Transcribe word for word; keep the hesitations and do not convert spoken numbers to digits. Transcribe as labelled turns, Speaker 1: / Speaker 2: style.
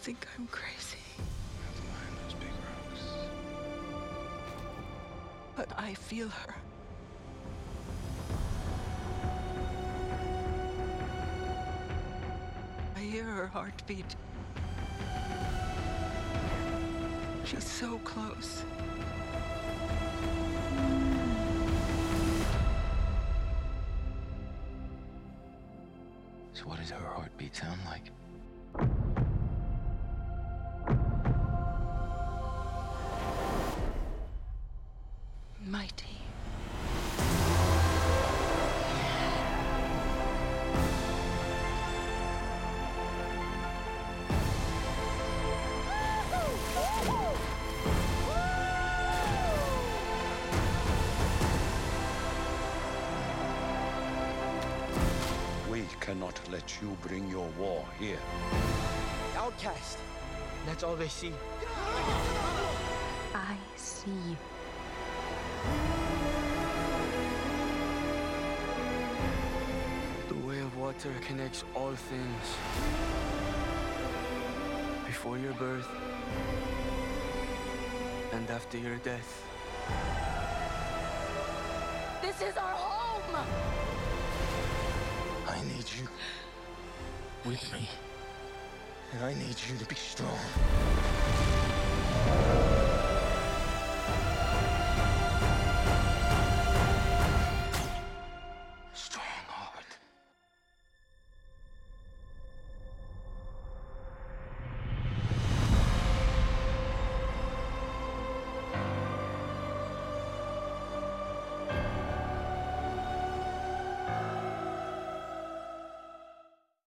Speaker 1: think I'm crazy.
Speaker 2: That's behind those big rocks.
Speaker 1: But I feel her. I hear her heartbeat. She's so close.
Speaker 2: So what does her heartbeat sound like?
Speaker 1: Mighty.
Speaker 3: We cannot let you bring your war here.
Speaker 4: Outcast. That's all they see.
Speaker 5: I see you.
Speaker 4: The way of water connects all things. Before your birth and after your death.
Speaker 5: This is our home!
Speaker 2: I need you with me. And I need you to be strong.